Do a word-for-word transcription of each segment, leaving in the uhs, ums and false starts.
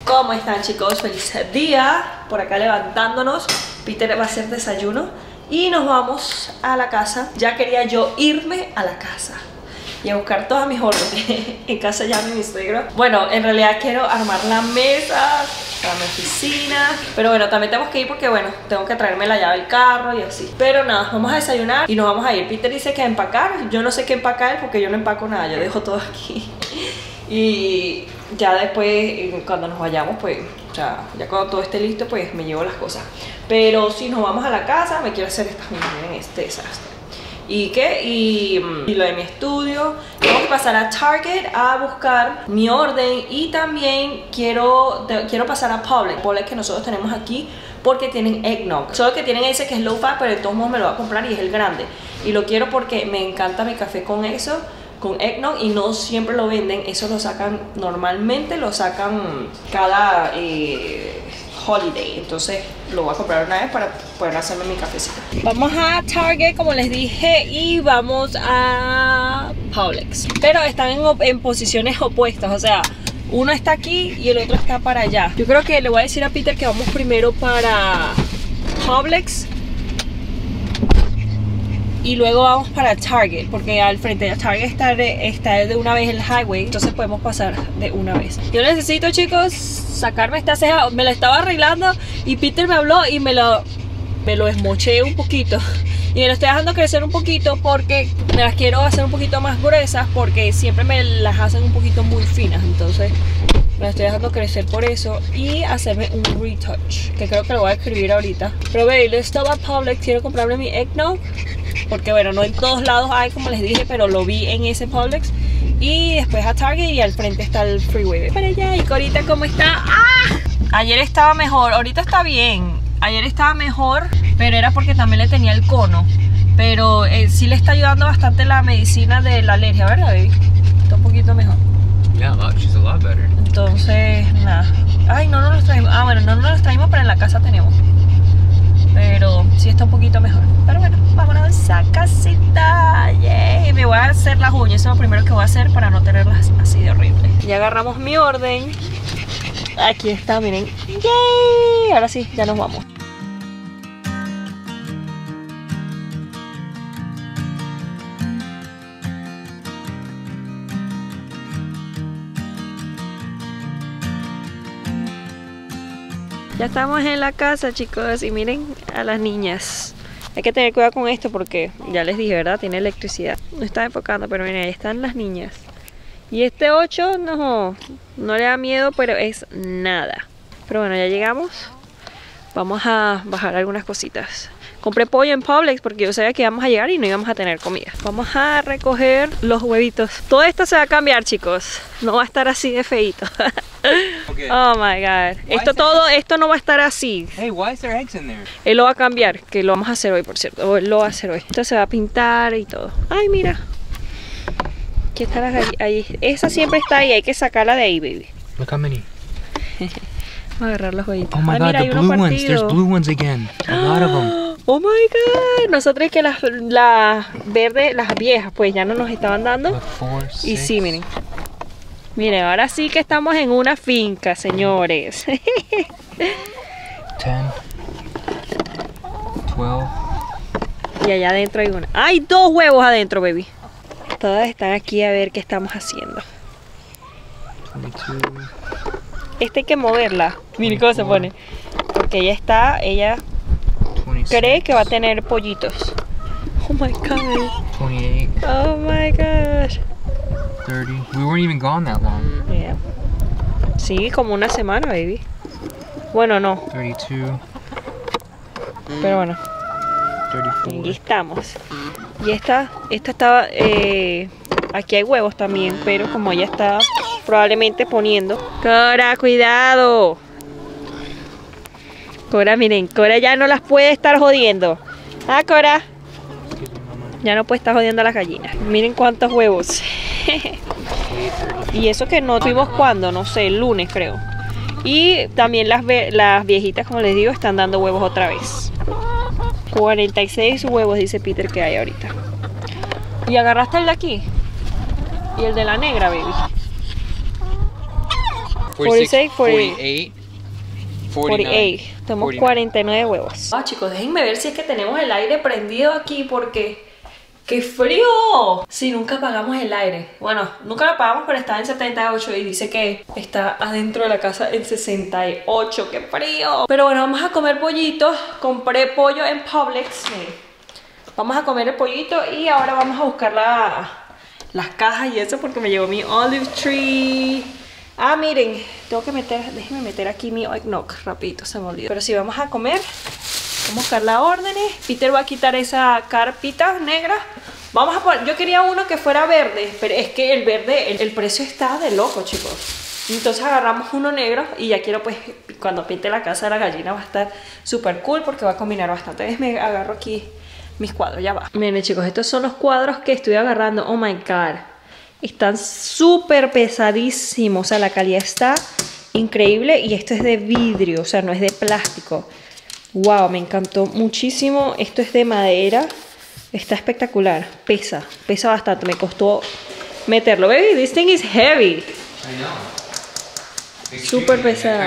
¿Cómo están, chicos? Feliz día. Por acá levantándonos. Peter va a hacer desayuno y nos vamos a la casa. Ya quería yo irme a la casa y a buscar todas mis órdenes. En casa ya mi suegro. Bueno, en realidad quiero armar la mesa para mi oficina, pero bueno, también tenemos que ir porque bueno, tengo que traerme la llave del carro y así. Pero nada, vamos a desayunar y nos vamos a ir. Peter dice que a empacar. Yo no sé qué empacar porque yo no empaco nada, yo dejo todo aquí. Y ya después, cuando nos vayamos, pues, o sea, ya cuando todo esté listo, pues me llevo las cosas. Pero si nos vamos a la casa, me quiero hacer estas, miren, este desastre. ¿Y qué? Y, y lo de mi estudio. Tengo que pasar a Target a buscar mi orden. Y también quiero, de, quiero pasar a Publix. Publix que nosotros tenemos aquí porque tienen eggnog. Solo que tienen ese que es low fat, pero de todos modos me lo voy a comprar y es el grande. Y lo quiero porque me encanta mi café con eso, con eggnog, y no siempre lo venden. Eso lo sacan, normalmente lo sacan cada eh, holiday. Entonces lo voy a comprar una vez para poder hacerme mi cafecito. Vamos a Target, como les dije, y vamos a Publix. Pero están en, en posiciones opuestas, o sea, uno está aquí y el otro está para allá. Yo creo que le voy a decir a Peter que vamos primero para Publix y luego vamos para Target, porque al frente de Target está de, está de una vez el highway, entonces podemos pasar de una vez. Yo necesito, chicos, sacarme esta ceja. Me la estaba arreglando y Peter me habló y me lo, me lo esmoché un poquito. Y me lo estoy dejando crecer un poquito porque me las quiero hacer un poquito más gruesas, porque siempre me las hacen un poquito muy finas. Entonces me las estoy dejando crecer por eso. Y hacerme un retouch, que creo que lo voy a escribir ahorita. Pero veis, yo estaba a Publix, quiero comprarme mi eggnog, porque bueno, no en todos lados hay, como les dije, pero lo vi en ese Publix. Y después a Target y al frente está el freeway. Para allá. Y Corita, ¿cómo está? ¡Ah! Ayer estaba mejor, ahorita está bien. Ayer estaba mejor, pero era porque también le tenía el cono. Pero eh, sí le está ayudando bastante la medicina de la alergia, ¿verdad, baby? Está un poquito mejor. Yeah, she's a lot better. Entonces, nada. Ay, no nos los traímos. Ah, bueno, no nos los traímos, pero en la casa tenemos. Pero sí está un poquito mejor. Pero bueno, vámonos a casita. Yay. Me voy a hacer las uñas. Eso es lo primero que voy a hacer para no tenerlas así de horrible. Ya agarramos mi orden. Aquí está, miren. Yay. Ahora sí, ya nos vamos. Ya estamos en la casa, chicos, y miren a las niñas. Hay que tener cuidado con esto porque ya les dije, ¿verdad? Tiene electricidad. No está enfocando, pero miren, ahí están las niñas. Y este ocho no, no le da miedo, pero es nada. Pero bueno, ya llegamos. Vamos a bajar algunas cositas. Compré pollo en Publix porque yo sabía que íbamos a llegar y no íbamos a tener comida. Vamos a recoger los huevitos. Todo esto se va a cambiar, chicos. No va a estar así de feito. Okay. Oh my god. Esto todo, esto no va a estar así. Hey, why is there eggs in there? Él lo va a cambiar, que lo vamos a hacer hoy, por cierto. Él lo va a hacer hoy. Esto se va a pintar y todo. Ay, mira. Aquí está la gallina. Ahí. Esa siempre está ahí. Hay que sacarla de ahí, baby. Look how many. Vamos a agarrar los huevitos. Oh my Ay, god, mira, the blue ones. There's blue ones again. A lot of them. Oh my god. Nosotros es que las, las verdes, las viejas, pues ya no nos estaban dando. Look, four, six. Y sí, miren. Miren, ahora sí que estamos en una finca, señores. ten, twelve. Y allá adentro hay una. ¡Hay dos huevos adentro, baby! Todas están aquí a ver qué estamos haciendo. twenty-two. Esta hay que moverla. Miren cómo se pone. Porque ella está, ella twenty-six. cree que va a tener pollitos. Oh my god. twenty-eight. Oh my gosh. thirty. We weren't even gone that long. Yeah. Sí, como una semana, baby. Bueno, no. thirty-two. Pero bueno. thirty-four. Aquí estamos. Y esta, esta estaba, eh, aquí hay huevos también, pero como ella está probablemente poniendo. Cora, cuidado. Cora, miren, Cora ya no las puede estar jodiendo. Ah, Cora. Ya no puede estar jodiendo a las gallinas. Miren cuántos huevos. Y eso que no tuvimos cuando, no sé, el lunes creo. Y también las, las viejitas, como les digo, están dando huevos otra vez. cuarenta y seis huevos, dice Peter, que hay ahorita. ¿Y agarraste el de aquí? Y el de la negra, baby. forty-six, forty-six, forty, forty-eight, cuarenta y forty-nine. ocho. Tenemos cuarenta y nueve huevos. Ah, chicos, déjenme ver si es que tenemos el aire prendido aquí porque... ¡Qué frío! Sí, nunca apagamos el aire. Bueno, nunca lo apagamos, pero está en setenta y ocho y dice que está adentro de la casa en sesenta y ocho. ¡Qué frío! Pero bueno, vamos a comer pollitos. Compré pollo en Publix. Miren. Vamos a comer el pollito y ahora vamos a buscar la, las cajas y eso porque me llegó mi olive tree. Ah, miren, tengo que meter, déjenme meter aquí mi eggnog rapidito, se me olvidó. Pero sí, vamos a comer. Vamos a buscar las órdenes. Peter va a quitar esa carpita negra. Vamos a poner, yo quería uno que fuera verde, pero es que el verde, el, el precio está de loco, chicos. Entonces agarramos uno negro y ya quiero, pues, cuando pinte la casa de la gallina va a estar súper cool porque va a combinar bastante. Entonces me agarro aquí mis cuadros, ya va. Miren, chicos, estos son los cuadros que estoy agarrando. Oh my god, están súper pesadísimos. O sea, la calidad está increíble y esto es de vidrio, o sea, no es de plástico. Wow, me encantó muchísimo. Esto es de madera. Está espectacular. Pesa, pesa bastante. Me costó meterlo. Baby, this thing is heavy. Súper pesada.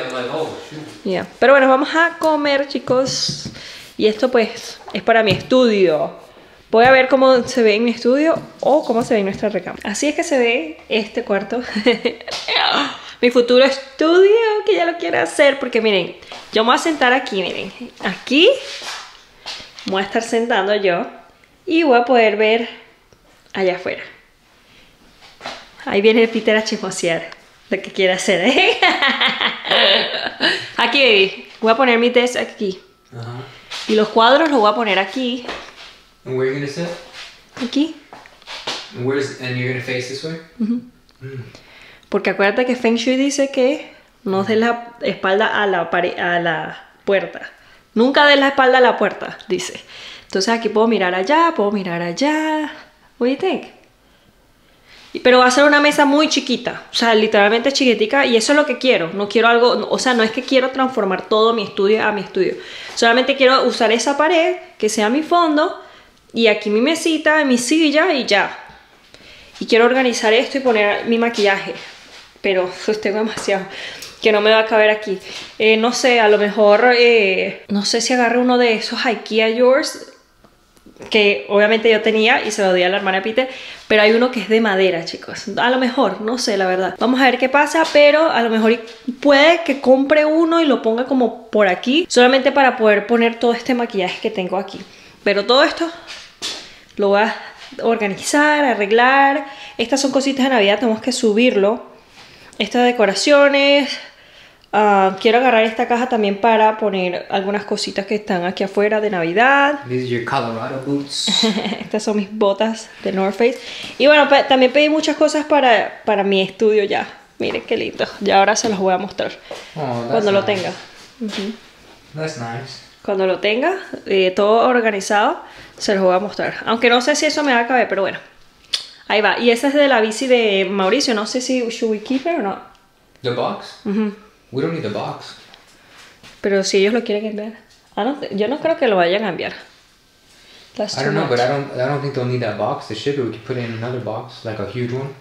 Yeah. Pero bueno, vamos a comer, chicos. Y esto pues es para mi estudio. Voy a ver cómo se ve en mi estudio o cómo se ve en nuestra recámara. Así es que se ve este cuarto. Mi futuro estudio, que ya lo quiero hacer. Porque miren, yo me voy a sentar aquí, miren. Aquí me voy a estar sentando yo. Y voy a poder ver allá afuera. Ahí viene el Peter a chismosear lo que quiere hacer, ¿eh? Aquí, baby. Voy a poner mi desk aquí. Uh-huh. Y los cuadros los voy a poner aquí. And where are you gonna sit? Aquí. And where's and you're gonna face this way? Uh-huh. Mm. Porque acuérdate que Feng Shui dice que no des la espalda a la, a la puerta. Nunca des la espalda a la puerta, dice. Entonces aquí puedo mirar allá, puedo mirar allá. What do you think? Pero va a ser una mesa muy chiquita. O sea, literalmente chiquitica. Y eso es lo que quiero. No quiero algo... O sea, no es que quiero transformar todo mi estudio a mi estudio. Solamente quiero usar esa pared, que sea mi fondo. Y aquí mi mesita, mi silla y ya. Y quiero organizar esto y poner mi maquillaje. Pero pues tengo demasiado que no me va a caber aquí. Eh, no sé, a lo mejor... Eh, no sé si agarre uno de esos IKEA Yours... que obviamente yo tenía y se lo di a la hermana de Peter, pero hay uno que es de madera, chicos. A lo mejor, no sé, la verdad. Vamos a ver qué pasa, pero a lo mejor puede que compre uno y lo ponga como por aquí, solamente para poder poner todo este maquillaje que tengo aquí. Pero todo esto lo voy a organizar, arreglar. Estas son cositas de Navidad, tenemos que subirlo. Estas decoraciones. Uh, quiero agarrar esta caja también para poner algunas cositas que están aquí afuera de Navidad. These are your Colorado boots. Estas son mis botas de North Face. Y bueno, también pedí muchas cosas para, para mi estudio ya. Miren qué lindo. Ya ahora se los voy a mostrar. Oh, cuando lo nice. tenga. Uh-huh. That's nice. Cuando lo tenga, eh, todo organizado, se los voy a mostrar. Aunque no sé si eso me va a caber, pero bueno. Ahí va. Y esa es de la bici de Mauricio. No sé si should we keep it or not. The box? Uh-huh. We don't need the box. Pero si ellos lo quieren enviar. Yo no creo que lo vayan a enviar. That's I don't know, much. but I don't, I don't think they'll need that box to ship it. We could put it in another box, like a huge one.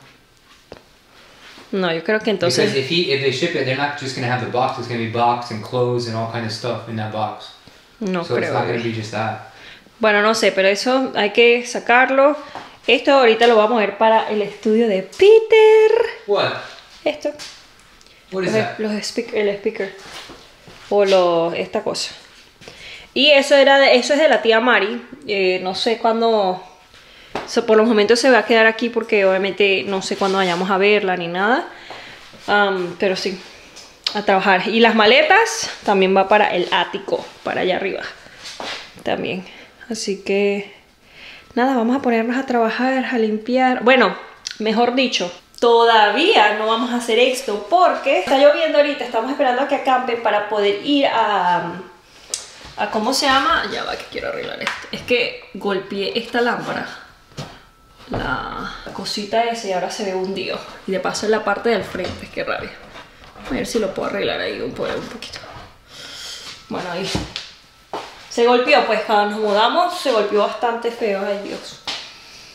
No, yo creo que entonces... Because if, he, if they ship it, they're not just going to have the box. It's going to be boxed and clothes and all kind of stuff in that box. No so creo. It's not going to be just that. Bueno, no sé, pero eso hay que sacarlo. Esto ahorita lo vamos a ver para el estudio de Peter. What? Esto. What is los, that? Los speak, el speaker. O lo, esta cosa. Y eso era de, eso es de la tía Mari. Eh, no sé cuándo... O sea, por los momentos se va a quedar aquí porque obviamente no sé cuándo vayamos a verla ni nada. Um, pero sí, a trabajar. Y las maletas también va para el ático, para allá arriba. También. Así que... Nada, vamos a ponernos a trabajar, a limpiar. Bueno, mejor dicho, todavía no vamos a hacer esto porque está lloviendo ahorita. Estamos esperando a que acampen para poder ir a... a ¿Cómo se llama? Ya va, que quiero arreglar esto. Es que golpeé esta lámpara. La cosita esa y ahora se ve hundido. Y de paso en la parte del frente, qué rabia. A ver si lo puedo arreglar ahí un, un poquito. Bueno, ahí. Se golpeó, pues cuando nos mudamos se golpeó bastante feo, ay Dios.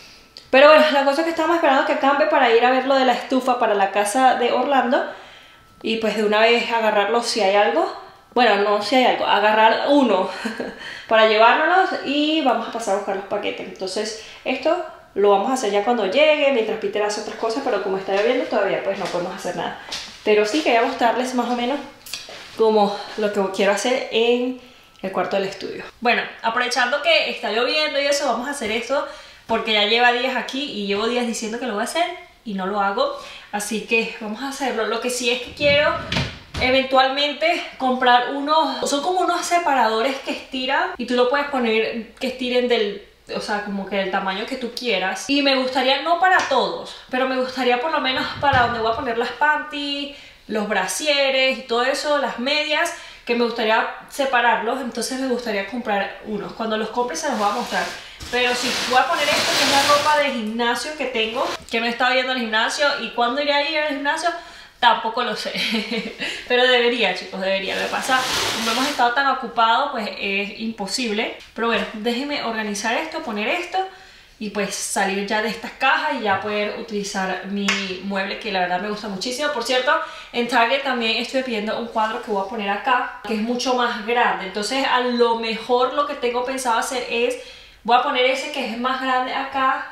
Pero bueno, la cosa es que estamos esperando que cambie para ir a ver lo de la estufa para la casa de Orlando. y pues de una vez agarrarlo si hay algo. Bueno, no si hay algo, agarrar uno para llevárnoslos y vamos a pasar a buscar los paquetes. Entonces esto lo vamos a hacer ya cuando llegue, mientras Peter hace otras cosas, pero como está lloviendo todavía pues no podemos hacer nada. Pero sí quería mostrarles más o menos como lo que quiero hacer en el cuarto del estudio. Bueno, aprovechando que está lloviendo y eso, vamos a hacer esto porque ya lleva días aquí y llevo días diciendo que lo voy a hacer y no lo hago. Así que vamos a hacerlo. Lo que sí es que quiero eventualmente comprar unos, son como unos separadores que estiran y tú lo puedes poner que estiren del, o sea, como que del tamaño que tú quieras. Y me gustaría, no para todos, pero me gustaría por lo menos para donde voy a poner las panties, los brasieres y todo eso, las medias, que me gustaría separarlos. Entonces me gustaría comprar unos. Cuando los compre se los voy a mostrar. Pero sí, voy a poner esto que es la ropa de gimnasio que tengo, que no he estado yendo al gimnasio, y cuándo iré a ir al gimnasio tampoco lo sé. Pero debería, chicos, debería. Lo que pasa, como hemos estado tan ocupados, pues es imposible. Pero bueno, déjenme organizar esto, poner esto y pues salir ya de estas cajas y ya poder utilizar mi mueble, que la verdad me gusta muchísimo. Por cierto, en Target también estoy pidiendo un cuadro que voy a poner acá, que es mucho más grande. Entonces a lo mejor lo que tengo pensado hacer es, voy a poner ese que es más grande acá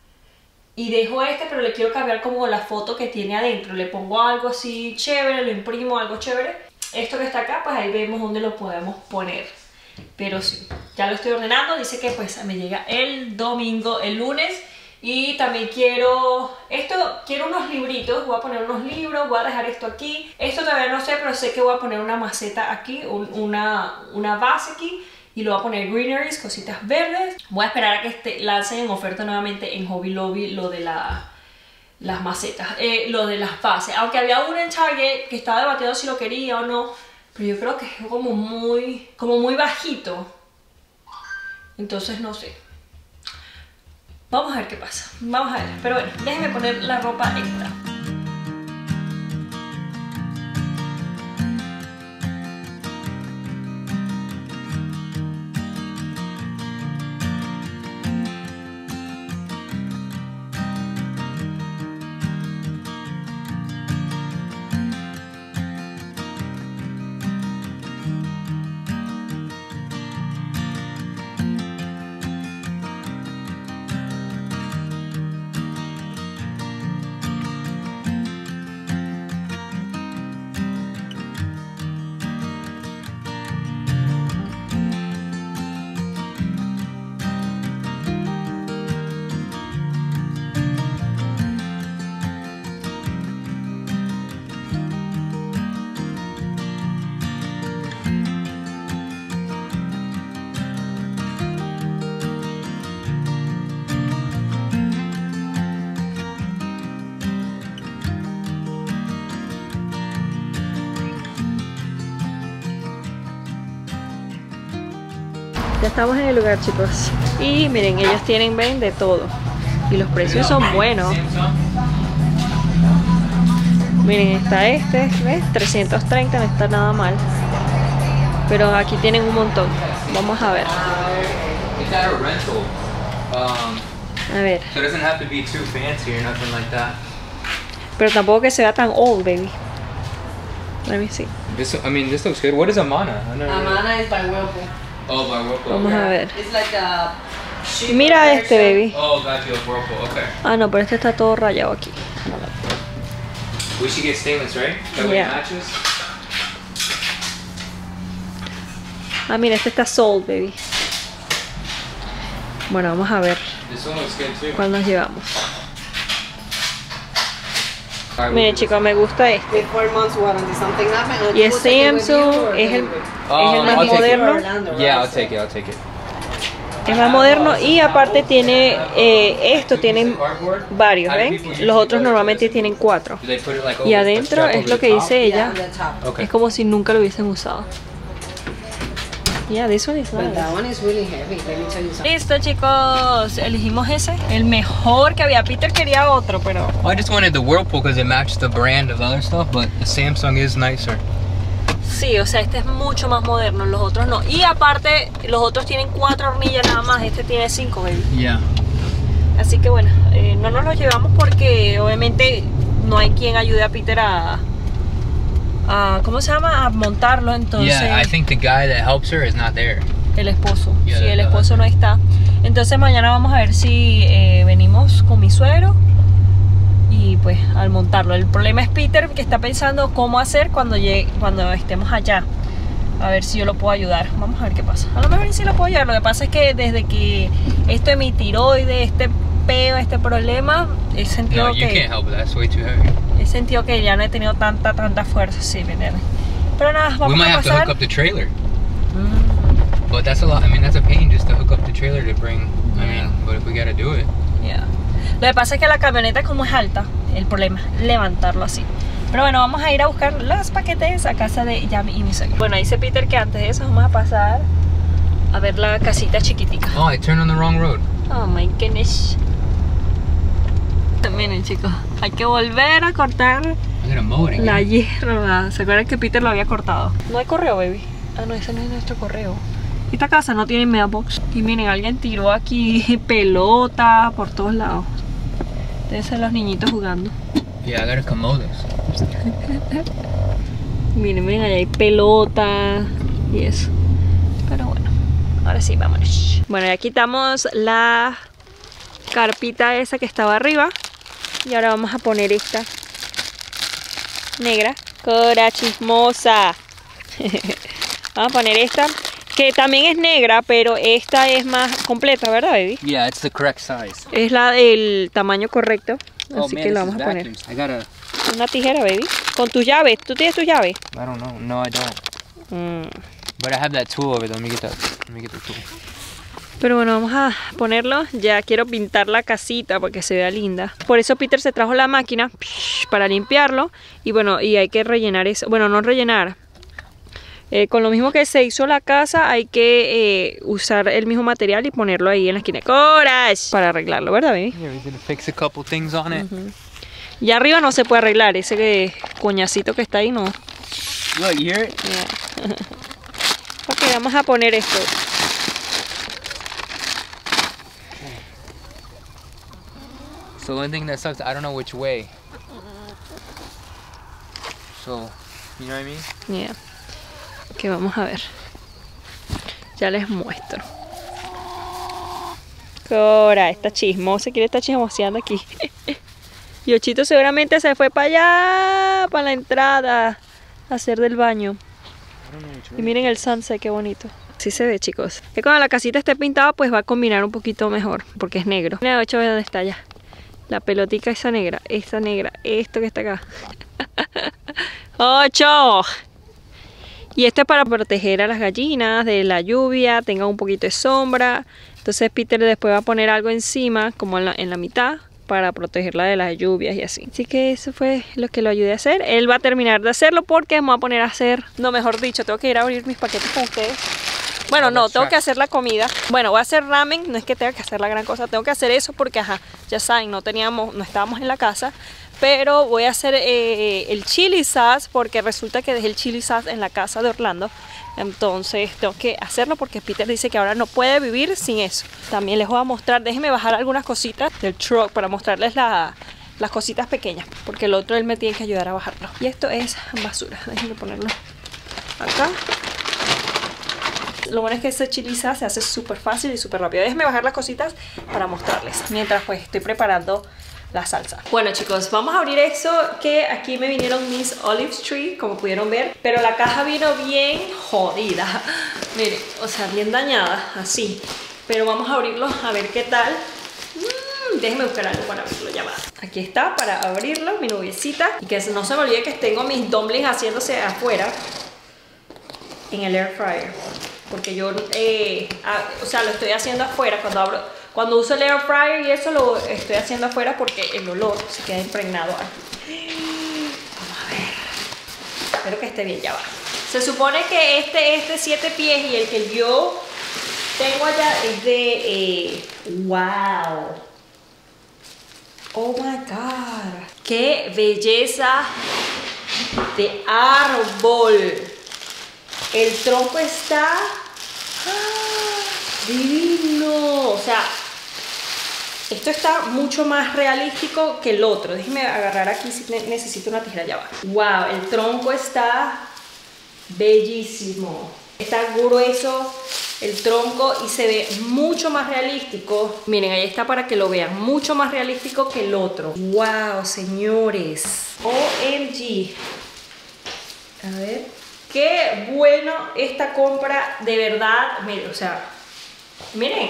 y dejo este, pero le quiero cambiar como la foto que tiene adentro. Le pongo algo así chévere, lo imprimo algo chévere. Esto que está acá, pues ahí vemos dónde lo podemos poner. Pero sí, ya lo estoy ordenando. Dice que pues me llega el domingo, el lunes. Y también quiero, esto, quiero unos libritos. Voy a poner unos libros, voy a dejar esto aquí. Esto todavía no sé, pero sé que voy a poner una maceta aquí, un, una, una base aquí. Y lo voy a poner greeneries, cositas verdes. Voy a esperar a que este, lancen en oferta nuevamente en Hobby Lobby lo de la, las macetas, eh, lo de las bases. Aunque había uno en Target que estaba debatiendo si lo quería o no, pero yo creo que es como muy, como muy bajito. Entonces no sé. Vamos a ver qué pasa. Vamos a ver. Pero bueno, déjenme poner la ropa esta. Ya estamos en el lugar, chicos. Y miren, ellos tienen, ven, de todo. Y los precios son buenos. Miren, está este, ¿ves? trescientos treinta, no está nada mal. Pero aquí tienen un montón. Vamos a ver. A ver. Pero tampoco que sea tan old, baby. Let me see. This, I mean, this looks good. What is Amana? Amana is by Whirlpool. Oh, by Whirlpool. Vamos a ver. It's like a Mira este, baby. Oh, got you, Whirlpool. Okay. Ah, no, pero este está todo rayado aquí. We should get stainless, right? That way it matches. Ah, mira, este está sold, baby. Bueno, vamos a ver This one looks good too. cuál nos llevamos. Alright, Miren, we'll chicos, me gusta este. with four months warranty. Something happened. Y es Samsung, es el, es el Um, más I'll take it. moderno. Yeah, I'll take it. I'll take it. Es más moderno y aparte tiene, eh, esto tienen varios, ¿ven? Los otros normalmente tienen cuatro. Do they put it like Y over- adentro strap es over lo the que top? dice Yeah, ella. on the top. Okay. Es como si nunca lo hubiesen usado. Yeah, this one is But nice. that one is really heavy. Let me tell you something. Listo, chicos, elegimos ese, el mejor que había. Peter quería otro, pero Well, I just wanted the Whirlpool because it matched the brand of the other stuff, but the Samsung is nicer. sí, o sea, este es mucho más moderno, los otros no. Y aparte, los otros tienen cuatro hornillas nada más, este tiene cinco, baby. Yeah. Así que bueno, eh, no nos los llevamos porque obviamente no hay quien ayude a Peter a, a, ¿cómo se llama? A montarlo, entonces... Yeah, I think the guy that helps her is not there. El esposo, Yeah, sí, el the esposo no está. Entonces mañana vamos a ver si eh, venimos con mi suegro y pues al montarlo. El problema es Peter, que está pensando cómo hacer cuando llegue, cuando estemos allá. A ver si yo lo puedo ayudar. Vamos a ver qué pasa. A lo mejor sí lo puedo ayudar. Lo que pasa es que desde que esto de mi tiroides, este peo, este problema, he sentido No, you que can't help it. That's way too heavy. he sentido que ya no he tenido tanta, tanta fuerza, sí, ¿me entiendes? Pero nada, We vamos might a have to pasar. hook up the trailer. Mm, But that's a lot. I mean, that's a pain just to hook up the trailer to bring. I Yeah. mean, but if we gotta do it. yeah. Lo que pasa es que la camioneta como es alta, el problema es levantarlo así. Pero bueno, vamos a ir a buscar los paquetes a casa de Yami y mi suegro. Bueno, dice Peter que antes de eso vamos a pasar a ver la casita chiquitica. Oh, I turned on the wrong road. Oh my goodness. Miren chicos, hay que volver a cortar I gotta mow it again. la hierba. ¿Se acuerdan que Peter lo había cortado? No hay correo, baby. Ah, no, ese no es nuestro correo. Esta casa no tiene mailbox. Y miren, alguien tiró aquí pelota por todos lados. Deben ser los niñitos jugando. Yeah, I gotta come mow this. Miren, miren, allá hay pelota y eso. Pero bueno, ahora sí, vámonos. Bueno, ya quitamos la carpita esa que estaba arriba. Y ahora vamos a poner esta negra. Cora chismosa. Vamos a poner esta, que también es negra, pero esta es más completa, ¿verdad, baby? Yeah, it's the correct size. Es la del tamaño correcto. Oh Así man, que this la is vamos a poner. vacuums. I gotta. Una tijera, baby. Con tus llaves. ¿Tú tienes tus llaves? I don't know. No, I don't. Mm. But I have that tool over there. Let me get that. Let me get the tool. Pero bueno, vamos a ponerlo. Ya quiero pintar la casita porque se vea linda. Por eso Peter se trajo la máquina para limpiarlo. Y bueno, y hay que rellenar eso. Bueno, no rellenar. Eh, con lo mismo que se hizo la casa, hay que eh, usar el mismo material y ponerlo ahí en la esquina. ¡Coras! Para arreglarlo, ¿verdad, baby? Yeah, we're gonna fix a couple things on it. Uh-huh. Y arriba no se puede arreglar. Ese que, coñacito que está ahí, no. Look, you hear it? Yeah. Ok, vamos a poner esto. So the only thing that sucks, I don't know which way. So, you know what I mean? Yeah. Que vamos a ver. Ya les muestro. Cora, esta chismosa quiere estar chismoseando aquí. Y Ochito seguramente se fue para allá, para la entrada, a hacer del baño. Y miren el sunset, qué bonito. Así se ve, chicos. Que cuando la casita esté pintada, pues va a combinar un poquito mejor, porque es negro. Mira, Ocho, ve dónde está ya. La pelotica esa negra, esa negra, esto que está acá. ¡Ocho! Y esto es para proteger a las gallinas de la lluvia, tenga un poquito de sombra. Entonces Peter después va a poner algo encima, como en la, en la mitad, para protegerla de las lluvias y así. Así que eso fue lo que lo ayudé a hacer. Él va a terminar de hacerlo porque me va a poner a hacer, no, mejor dicho, tengo que ir a abrir mis paquetes con ustedes. Bueno, no, tengo que hacer la comida. Bueno, voy a hacer ramen, no es que tenga que hacer la gran cosa, tengo que hacer eso porque, ajá, ya saben, no teníamos, no estábamos en la casa. Pero voy a hacer eh, el chili sauce porque resulta que dejé el chili sauce en la casa de Orlando. Entonces tengo que hacerlo porque Peter dice que ahora no puede vivir sin eso. También les voy a mostrar, déjenme bajar algunas cositas del truck para mostrarles la, las cositas pequeñas. Porque el otro él me tiene que ayudar a bajarlo. Y esto es basura, déjenme ponerlo acá. Lo bueno es que ese chili sauce se hace súper fácil y súper rápido. Déjenme bajar las cositas para mostrarles mientras pues estoy preparando la salsa. Bueno chicos, vamos a abrir eso, que aquí me vinieron mis olive tree, como pudieron ver, pero la caja vino bien jodida. Miren, o sea, bien dañada, así. Pero vamos a abrirlo a ver qué tal. Mm, déjenme buscar algo para abrirlo, ya va. Aquí está, para abrirlo, mi nubiecita. Y que no se me olvide que tengo mis dumplings haciéndose afuera en el air fryer. Porque yo, eh, ah, o sea, lo estoy haciendo afuera cuando abro. Cuando uso el air fryer y eso lo estoy haciendo afuera porque el olor se queda impregnado aquí. Vamos a ver. Espero que esté bien, ya va. Se supone que este es de siete pies y el que yo tengo allá es de... Eh, ¡wow! ¡Oh my God! ¡Qué belleza de árbol! El tronco está... ¡ah! ¡Divino! O sea... Esto está mucho más realístico que el otro. Déjenme agarrar aquí si necesito una tijera, ya va. Wow, el tronco está bellísimo. Está grueso el tronco y se ve mucho más realístico. Miren, ahí está para que lo vean. Mucho más realístico que el otro. Wow, señores. O M G. A ver. Qué bueno esta compra, de verdad. Miren, o sea, miren.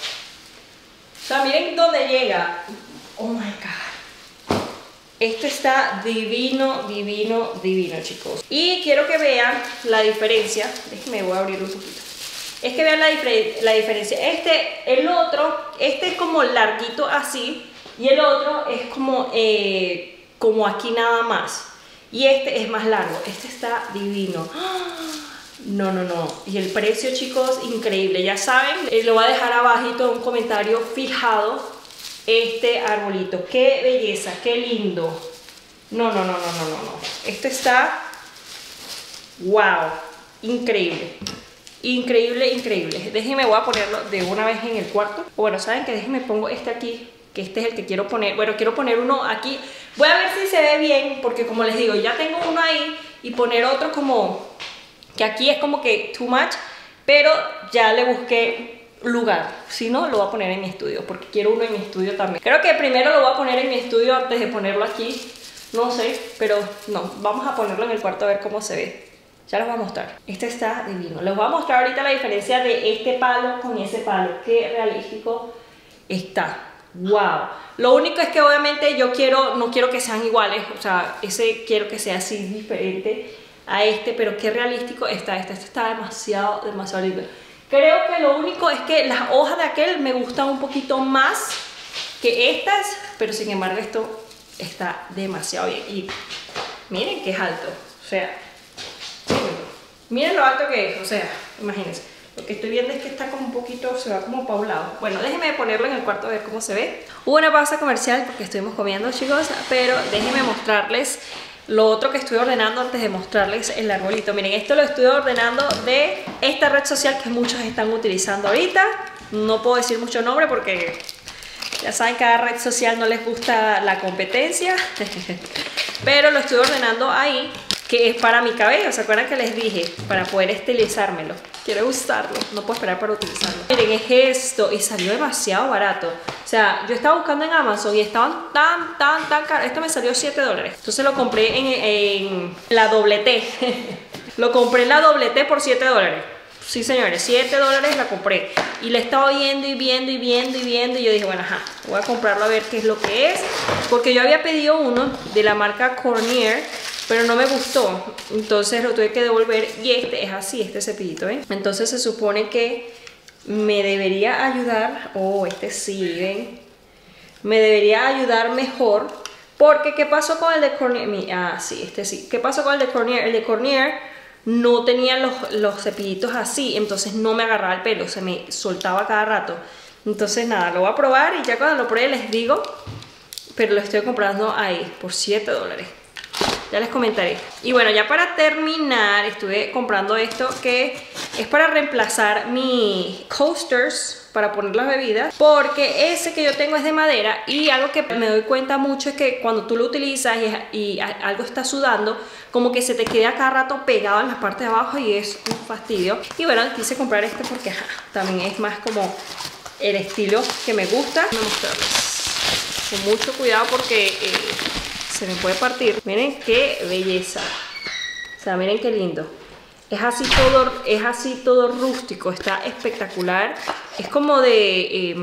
O sea, miren dónde llega. Oh my God. Esto está divino, divino, divino, chicos. Y quiero que vean la diferencia. Déjenme, voy a abrir un poquito. Es que vean la, difer la diferencia. Este, el otro, este es como larguito así. Y el otro es como, eh, como aquí nada más. Y este es más largo. Este está divino. No, no, no. Y el precio, chicos, increíble. Ya saben, eh, lo voy a dejar abajito un comentario fijado. Este arbolito. Qué belleza, qué lindo. No, no, no, no, no, no, no. Esto está... Wow. Increíble. Increíble, increíble. Déjenme, voy a ponerlo de una vez en el cuarto. Bueno, ¿saben qué? Déjenme pongo este aquí, que este es el que quiero poner. Bueno, quiero poner uno aquí. Voy a ver si se ve bien, porque como les digo, ya tengo uno ahí. Y poner otro como... que aquí es como que too much. Pero ya le busqué lugar. Si no, lo voy a poner en mi estudio, porque quiero uno en mi estudio también. Creo que primero lo voy a poner en mi estudio antes de ponerlo aquí. No sé, pero no. Vamos a ponerlo en el cuarto a ver cómo se ve. Ya les voy a mostrar. Este está divino. Les voy a mostrar ahorita la diferencia de este palo con ese palo. Qué realístico está. Wow. Lo único es que obviamente yo quiero, no quiero que sean iguales. O sea, ese quiero que sea así diferente a este. Pero qué realístico está este. Este está demasiado, demasiado lindo. Creo que lo único es que las hojas de aquel me gustan un poquito más que estas. Pero sin embargo esto está demasiado bien. Y miren que es alto. O sea... miren lo alto que es, o sea, imagínense. Lo que estoy viendo es que está como un poquito, se va como para un lado. Bueno, déjenme ponerlo en el cuarto a ver cómo se ve. Hubo una pausa comercial porque estuvimos comiendo, chicos, pero déjenme mostrarles lo otro que estoy ordenando antes de mostrarles el arbolito. Miren, esto lo estoy ordenando de esta red social que muchos están utilizando ahorita. No puedo decir mucho nombre porque ya saben, cada red social no les gusta la competencia. Pero lo estoy ordenando ahí, que es para mi cabello. ¿Se acuerdan que les dije? Para poder estilizármelo. Quiero usarlo, no puedo esperar para utilizarlo. Miren, es esto, y salió demasiado barato. O sea, yo estaba buscando en Amazon y estaban tan, tan, tan caros. Esto me salió siete dólares. Entonces lo compré en, en la doble T. Lo compré en la doble T por siete dólares. Sí, señores, siete dólares la compré. Y la estaba viendo y viendo y viendo y viendo. Y yo dije, bueno, ajá, voy a comprarlo a ver qué es lo que es. Porque yo había pedido uno de la marca Cornier, pero no me gustó, entonces lo tuve que devolver. Y este es así, este cepillito, ¿ven? Entonces se supone que me debería ayudar. Oh, este sí, ¿ven? Me debería ayudar mejor. Porque, ¿qué pasó con el de Cornier? Ah, sí, este sí. ¿Qué pasó con el de Cornier? El de Cornier no tenía los, los cepillitos así, entonces no me agarraba el pelo, se me soltaba cada rato. Entonces nada, lo voy a probar y ya cuando lo pruebe les digo. Pero lo estoy comprando ahí, por siete dólares. Ya les comentaré. Y bueno, ya para terminar, estuve comprando esto que es para reemplazar mis coasters para poner las bebidas, porque ese que yo tengo es de madera. Y algo que me doy cuenta mucho es que cuando tú lo utilizas y, y algo está sudando, como que se te queda cada rato pegado en la parte de abajo y es un fastidio. Y bueno, quise comprar este porque ajá, también es más como el estilo que me gusta. Voy a mostrarles con mucho cuidado porque... Eh, se me puede partir. Miren qué belleza. O sea, miren qué lindo. Es así todo, es así todo rústico. Está espectacular. Es como de eh,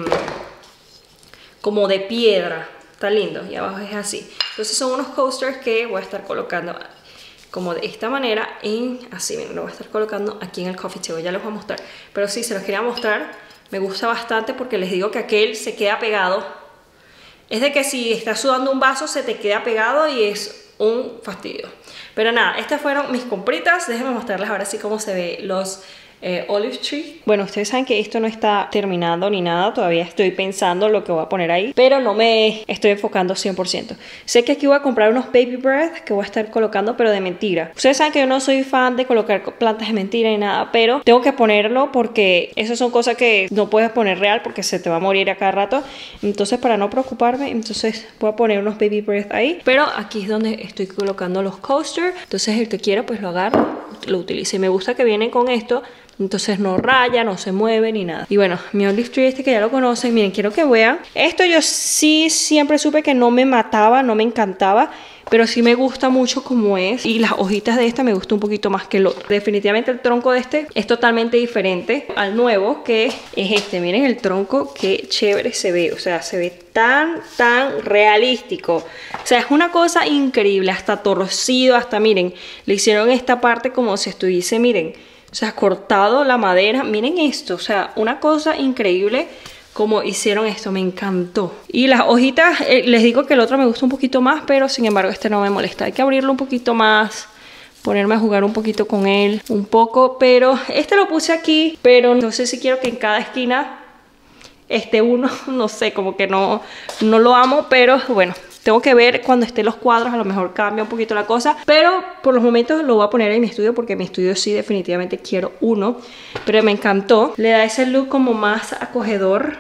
como de piedra. Está lindo. Y abajo es así. Entonces son unos coasters que voy a estar colocando como de esta manera. En así, miren, lo voy a estar colocando aquí en el coffee table. Ya les voy a mostrar. Pero sí, se los quería mostrar. Me gusta bastante porque les digo que aquel se queda pegado. Es de que si estás sudando un vaso se te queda pegado y es un fastidio. Pero nada, estas fueron mis compritas. Déjenme mostrarles ahora sí cómo se ve los eh, Olive Tree. Bueno, ustedes saben que esto no está terminado ni nada, todavía estoy pensando lo que voy a poner ahí, pero no me estoy enfocando cien por ciento. Sé que aquí voy a comprar unos baby breath que voy a estar colocando, pero de mentira. Ustedes saben que yo no soy fan de colocar plantas de mentira ni nada, pero tengo que ponerlo porque esas son cosas que no puedes poner real porque se te va a morir a cada rato. Entonces, para no preocuparme, entonces voy a poner unos baby breath ahí, pero aquí es donde estoy colocando los coasters. Entonces el que quiera pues lo agarra, lo utilice. Me gusta que vienen con esto, entonces no raya, no se mueve ni nada. Y bueno, mi olive tree este que ya lo conocen, miren, quiero que vean. Esto yo sí siempre supe que no me mataba, no me encantaba, pero sí me gusta mucho como es. Y las hojitas de esta me gustan un poquito más que el otro. Definitivamente el tronco de este es totalmente diferente al nuevo, que es este. Miren el tronco, qué chévere se ve. O sea, se ve tan, tan realístico. O sea, es una cosa increíble. Hasta torcido, hasta miren, le hicieron esta parte como si estuviese, miren, o sea, cortado la madera. Miren esto, o sea, una cosa increíble como hicieron esto, me encantó. Y las hojitas, eh, les digo que el otro me gusta un poquito más, pero sin embargo este no me molesta. Hay que abrirlo un poquito más, ponerme a jugar un poquito con él, un poco. Pero este lo puse aquí, pero no sé si quiero que en cada esquina esté uno. No sé, como que no, no lo amo, pero bueno, tengo que ver cuando estén los cuadros, a lo mejor cambia un poquito la cosa. Pero por los momentos lo voy a poner en mi estudio porque en mi estudio sí definitivamente quiero uno. Pero me encantó. Le da ese look como más acogedor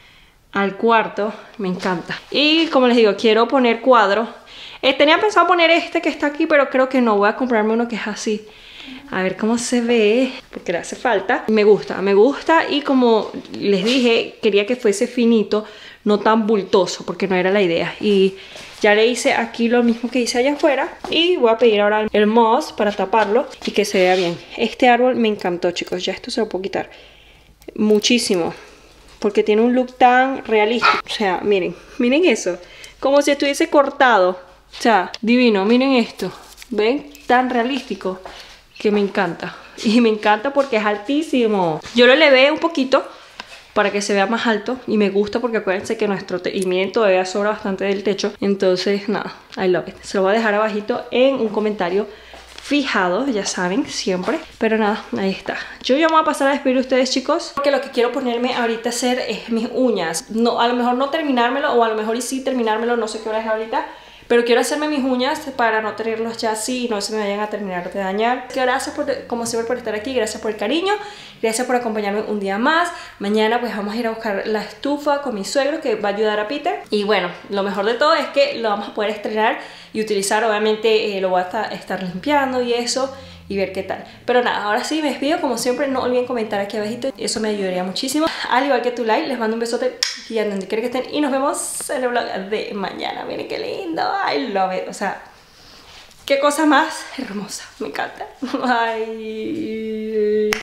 al cuarto. Me encanta. Y como les digo, quiero poner cuadros. Eh, tenía pensado poner este que está aquí, pero creo que no. Voy a comprarme uno que es así. A ver cómo se ve, porque le hace falta. Me gusta, me gusta. Y como les dije, quería que fuese finito, no tan bultoso, porque no era la idea. Y ya le hice aquí lo mismo que hice allá afuera. Y voy a pedir ahora el moss para taparlo y que se vea bien. Este árbol me encantó, chicos. Ya esto se lo puedo quitar muchísimo, porque tiene un look tan realístico. O sea, miren, miren eso, como si estuviese cortado. O sea, divino, miren esto. ¿Ven? Tan realístico que me encanta. Y me encanta porque es altísimo. Yo lo elevé un poquito para que se vea más alto. Y me gusta porque acuérdense que nuestro... Y miren, todavía sobra bastante del techo. Entonces, nada, I love it. Se lo voy a dejar abajito en un comentario fijado, ya saben, siempre. Pero nada, ahí está. Yo ya me voy a pasar a despedir a ustedes, chicos, porque lo que quiero ponerme ahorita a hacer es mis uñas. No, a lo mejor no terminármelo, o a lo mejor y sí terminármelo, no sé qué hora es ahorita. Pero quiero hacerme mis uñas para no tenerlos ya así y no se me vayan a terminar de dañar. Gracias por, como siempre, por estar aquí. Gracias por el cariño. Gracias por acompañarme un día más. Mañana pues vamos a ir a buscar la estufa con mi suegro, que va a ayudar a Peter. Y bueno, lo mejor de todo es que lo vamos a poder estrenar y utilizar. Obviamente eh, lo voy a estar, estar limpiando y eso, y ver qué tal. Pero nada, ahora sí me despido. Como siempre, no olviden comentar aquí abajito, eso me ayudaría muchísimo. Al igual que tu like, les mando un besote y a donde quiera que estén. Y nos vemos en el vlog de mañana. Miren qué lindo, I love it. O sea, qué cosa más hermosa, me encanta. Bye.